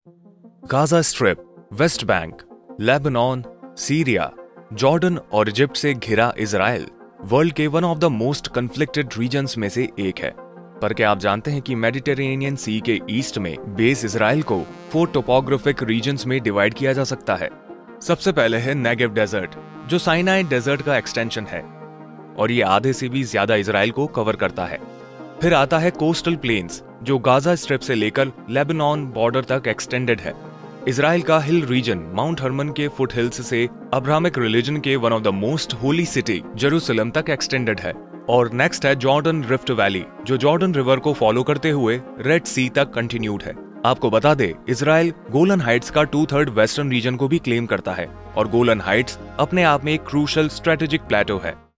Gaza Strip, West Bank, Lebanon, Syria, Jordan और Egypt से घिरा इजराइल वर्ल्ड के one of the most conflicted regions में से एक है। पर क्या आप जानते हैं कि मेडिटेरेनियन सी के ईस्ट में बेस इजराइल को 4 टोपोग्राफिक रीजन्स में डिवाइड किया जा सकता है। सबसे पहले है नेगेव डेजर्ट, जो साइनाई डेजर्ट का एक्सटेंशन है और ये आधे से भी ज्यादा इजराइल को कवर करता है। फिर आता है कोस्टल प्लेन्स, जो गाजा स्ट्रिप से लेकर लेबनान बॉर्डर तक एक्सटेंडेड है। इजराइल का हिल रीजन माउंट हर्मन के फुट हिल्स से अब्राहमिक रिलीजन के one of the most holy city Jerusalem तक एक्सटेंडेड है। और नेक्स्ट है जॉर्डन रिफ्ट वैली, जो जॉर्डन रिवर को फॉलो करते हुए रेड सी तक कंटिन्यूड है। आपको बता दे, इजराइल गोलन हाइट्स का 2/3 वेस्टर्न रीजन को भी क्लेम करता है और गोलन हाइट्स अपने आप में एक क्रूशल स्ट्रेटेजिक प्लेटो है।